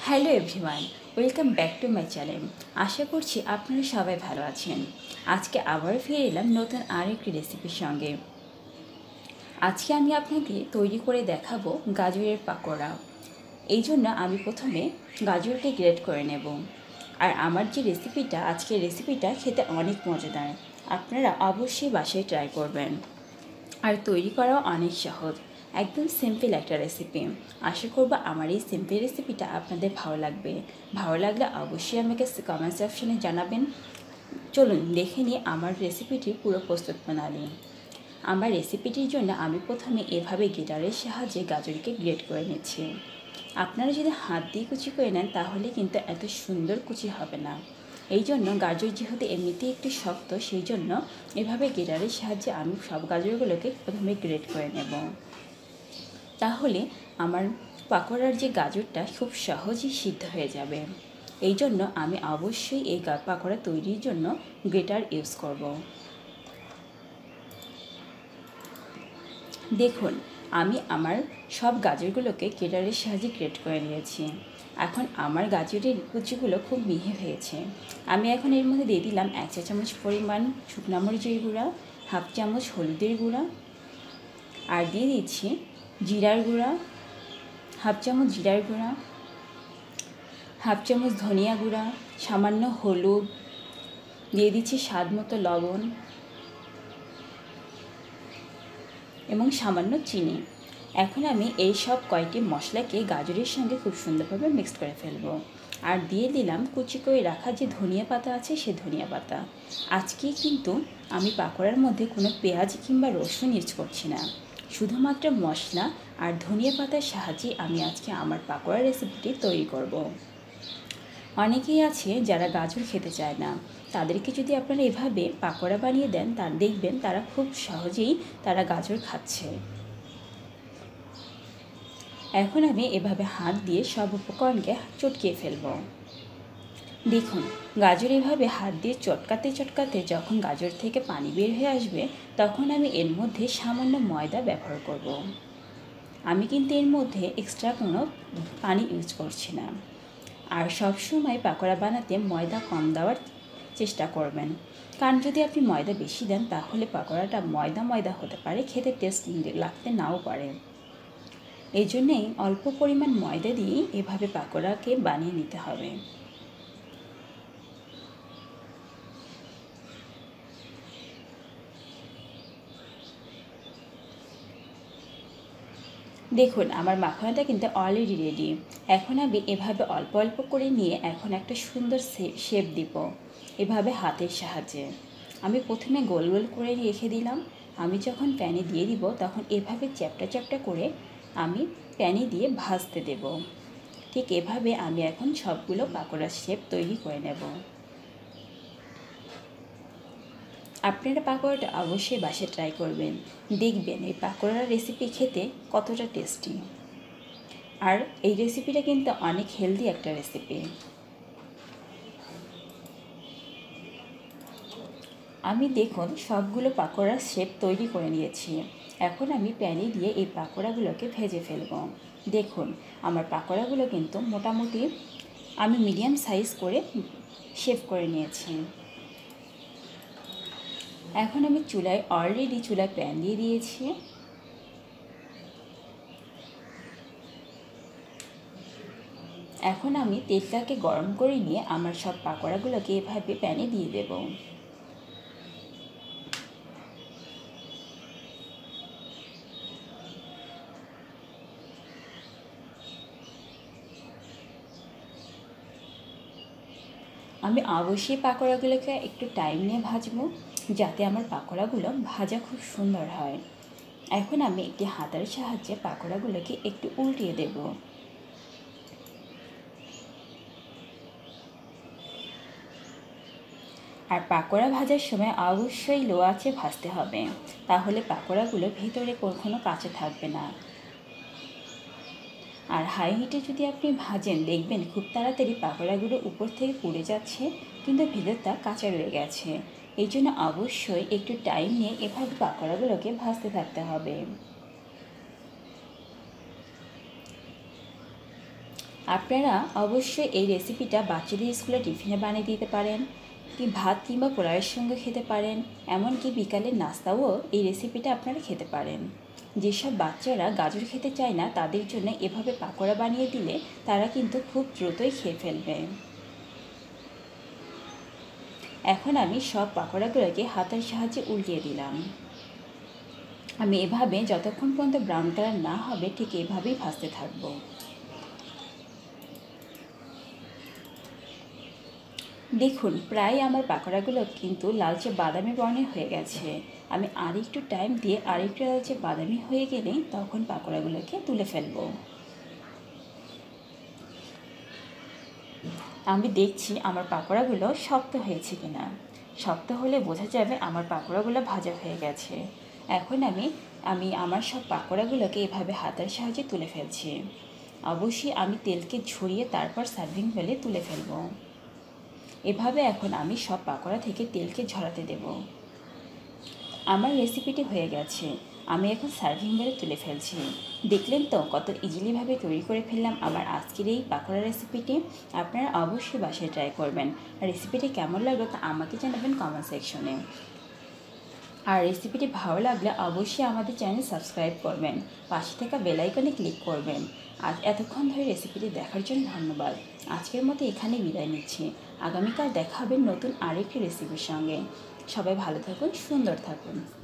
Hello everyone, welcome back to my channel. আশা করছি আপনারা সবাই ভালো আছেন। আজকে আবার ফিরে এলাম নতুন আরেকটি রেসিপির সঙ্গে। আজকে আমি আপনাকে তৈরি করে দেখাবো গাজরের পাকোড়া। এই জন্য আমি প্রথমে গাজরকে গ্রেট করে নেব। আর আমার যে রেসিপিটা, আজকের রেসিপিটা খেতে অনেক মজাদার। আপনারা অবশ্যই বাসায় ট্রাই করবেন। আর তৈরি করাও অনেক সহজ, একদম সিম্পল একটা রেসিপি। আশা করবো আমার এই সিম্পল রেসিপিটা আপনাদের ভালো লাগবে। ভালো লাগলে অবশ্যই আমাকে কমেন্ট সেকশনে জানাবেন। চলুন দেখে নিই আমার রেসিপিটির পুরো প্রস্তুত প্রণালী। আমার রেসিপিটির জন্য আমি প্রথমে এভাবে গ্রেটারের সাহায্যে গাজরকে গ্রেট করে নিচ্ছি। আপনারা যদি হাত দিয়ে কুচি করে নেন তাহলে কিন্তু এত সুন্দর কুচি হবে না। এই জন্য গাজর যেহেতু এমনিতেই একটু শক্ত, সেই জন্য এভাবে গ্রেটারের সাহায্যে আমি সব গাজরগুলোকে প্রথমে গ্রেট করে নেব। তাহলে আমার পাকোড়ার যে গাজরটা খুব সহজেই সিদ্ধ হয়ে যাবে। এই জন্য আমি অবশ্যই এই পাকোড়া তৈরির জন্য গ্রেটার ইউজ করব। দেখুন, আমি আমার সব গাজরগুলোকে গ্রেটারের সাহায্যে গ্রেট করে নিয়েছি। এখন আমার গাজরের কুচিগুলো খুব মিহি হয়েছে। আমি এখন এর মধ্যে দিয়ে দিলাম 1 চা চামচ পরিমাণ শুকনো মরিচের গুঁড়া, হাফ চামচ হলুদের গুঁড়া, আর দিয়ে দিচ্ছি জিরার গুঁড়া, হাফ চামচ জিরার গুঁড়া, হাফ চামচ ধনিয়া গুঁড়া, সামান্য হলুদ, দিয়ে দিচ্ছি স্বাদ মতো লবণ এবং সামান্য চিনি। এখন আমি এই সব কয়েকটি মশলাকে গাজরের সঙ্গে খুব সুন্দরভাবে মিক্সড করে ফেলবো। আর দিয়ে দিলাম কুচি করে রাখা যে ধনিয়া পাতা আছে, সে ধনিয়া পাতা। আজকে কিন্তু আমি পাকোড়ার মধ্যে কোনো পেঁয়াজ কিংবা রসুন ইউজ করছি না, শুধুমাত্র মশলা আর ধনিয়া পাতার সাহায্যে আমি আজকে আমার পাকোড়া রেসিপিটি তৈরি করব। অনেকেই আছে যারা গাজর খেতে চায় না, তাদেরকে যদি আপনারা এভাবে পাকোড়া বানিয়ে দেন তা দেখবেন তারা খুব সহজেই তারা গাজর খাচ্ছে। এখন আমি এভাবে হাত দিয়ে সব উপকরণকে চটকিয়ে ফেলব। দেখুন, গাজর এভাবে হাত দিয়ে চটকাতে চটকাতে যখন গাজর থেকে পানি বের হয়ে আসবে, তখন আমি এর মধ্যে সামান্য ময়দা ব্যবহার করব। আমি কিন্তু এর মধ্যে এক্সট্রা কোনো পানি ইউজ করছি না। আর সবসময় পাকোড়া বানাতে ময়দা কম দেওয়ার চেষ্টা করবেন, কারণ যদি আপনি ময়দা বেশি দেন তাহলে পাকোড়াটা ময়দা ময়দা হতে পারে, খেতে টেস্ট লাগতে নাও পারে। এই জন্যেই অল্প পরিমাণ ময়দা দিয়ে এভাবে পাকোড়াকে বানিয়ে নিতে হবে। দেখুন, আমার মাখনাটা কিন্তু অলরেডি রেডি। এখন আমি এভাবে অল্প অল্প করে নিয়ে এখন একটা সুন্দর শেপ দিব এভাবে হাতের সাহায্যে। আমি প্রথমে গোল গোল করে রেখে দিলাম। আমি যখন প্যানে দিয়ে দিব তখন এভাবে চ্যাপটা চ্যাপটা করে আমি প্যানে দিয়ে ভাজতে দেব। ঠিক এভাবে আমি এখন সবগুলো পাকোড়ার শেপ তৈরি করে নেব। আপনারা পাকোড়াটা অবশ্যই বাসায় ট্রাই করবেন, দেখবেন এই পাকোড়ার রেসিপি খেতে কতটা টেস্টি। আর এই রেসিপিটা কিন্তু অনেক হেলদি একটা রেসিপি। আমি দেখুন সবগুলো পাকোড়ার শেপ তৈরি করে নিয়েছি। এখন আমি প্যানে দিয়ে এই পাকোড়াগুলোকে ভেজে ফেলব। দেখুন, আমার পাকোড়াগুলো কিন্তু মোটামুটি আমি মিডিয়াম সাইজ করে শেপ করে নিয়েছি। এখন আমি অলরেডি চুলায় প্যান দিয়ে দিয়েছি। এখন আমি তেলটাকে গরম করে নিয়ে আমার সব পাকোড়াগুলোকে এভাবে প্যানে দিয়ে দেব। আমি অবশ্যই পাকোড়াগুলোকে একটু টাইম নিয়ে ভাজবো, যাতে আমার পাকোড়াগুলো ভাজা খুব সুন্দর হয়। এখন আমি একটি হাতার সাহায্যে পাকোড়াগুলোকে একটু উল্টিয়ে দেব। আর পাকোড়া ভাজার সময় অবশ্যই লো আঁচে ভাজতে হবে, তাহলে পাকোড়াগুলো ভিতরে কখনো কাঁচা থাকবে না। আর হাই হিটে যদি আপনি ভাজেন দেখবেন খুব তাড়াতাড়ি পাকোড়াগুলো উপর থেকে পুড়ে যাচ্ছে, কিন্তু ভেতরটা কাঁচা রয়ে গেছে। এই জন্য অবশ্যই একটু টাইম নিয়ে এভাবে পাকোড়াগুলোকে ভাজতে থাকতে হবে। আপনারা অবশ্যই এই রেসিপিটা বাচ্চাদের স্কুলে টিফিনে বানিয়ে দিতে পারেন, কি ভাত কিংবা পোলাওয়ের সঙ্গে খেতে পারেন, এমনকি বিকালের নাস্তাও এই রেসিপিটা আপনারা খেতে পারেন। যেসব বাচ্চারা গাজর খেতে চায় না তাদের জন্য এভাবে পাকোড়া বানিয়ে দিলে তারা কিন্তু খুব দ্রুতই খেয়ে ফেলবে। এখন আমি সব পাকোড়াগুলোকে হাতের সাহায্যে উল্টিয়ে দিলাম। আমি এভাবে যতক্ষণ পর্যন্ত ব্রাউন কালার না হবে ঠিক এভাবেই ভাজতে থাকবো। দেখুন প্রায় আমার পাকোড়াগুলো কিন্তু লালচে বাদামি বর্ণের হয়ে গেছে। আমি আর একটু টাইম দিয়ে আরেকটু লালচে বাদামি হয়ে গেলে তখন পাকোড়াগুলোকে তুলে ফেলবো। আমি দেখছি আমার পাকোড়াগুলো শক্ত হয়েছে কিনা। শক্ত হলে বোঝা যাবে আমার পাকোড়াগুলো ভাজা হয়ে গেছে। এখন আমি আমার সব পাকোড়াগুলোকে এভাবে হাতের সাহায্যে তুলে ফেলছি। অবশ্যই আমি তেলকে ঝরিয়ে তারপর সার্ভিং প্লেটে তুলে ফেলবো। এভাবে এখন আমি সব পাকোড়া থেকে তেলকে ঝরাতে দেব। আমার রেসিপিটি হয়ে গেছে। আমি এখন সার্ভিং বলে তুলে ফেলছি। দেখলেন তো কত ইজিলিভাবে তৈরি করে ফেললাম আমার আজকের এই পাকোড়া রেসিপিটি। আপনারা অবশ্যই বাসায় ট্রাই করবেন। রেসিপিটি কেমন লাগলো তা আমাকে জানাবেন কমেন্ট সেকশনে। আর রেসিপিটি ভালো লাগলে অবশ্যই আমাদের চ্যানেল সাবস্ক্রাইব করবেন, পাশে থাকা বেল আইকনে ক্লিক করবেন। আজ এতক্ষণ ধরে রেসিপিটি দেখার জন্য ধন্যবাদ। আজকের মতো এখানে বিদায় নিচ্ছি। আগামীকাল দেখা হবে নতুন আরেকটি রেসিপির সঙ্গে। সবাই ভালো থাকুন, সুন্দর থাকুন।